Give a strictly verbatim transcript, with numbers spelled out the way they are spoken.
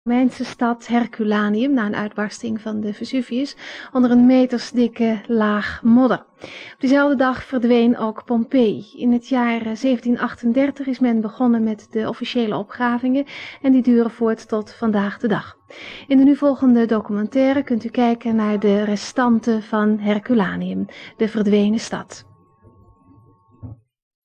Romeinse stad Herculaneum na een uitbarsting van de Vesuvius onder een metersdikke laag modder. Op diezelfde dag verdween ook Pompeii. In het jaar zeventien achtendertig is men begonnen met de officiële opgravingen en die duren voort tot vandaag de dag. In de nu volgende documentaire kunt u kijken naar de restanten van Herculaneum, de verdwenen stad.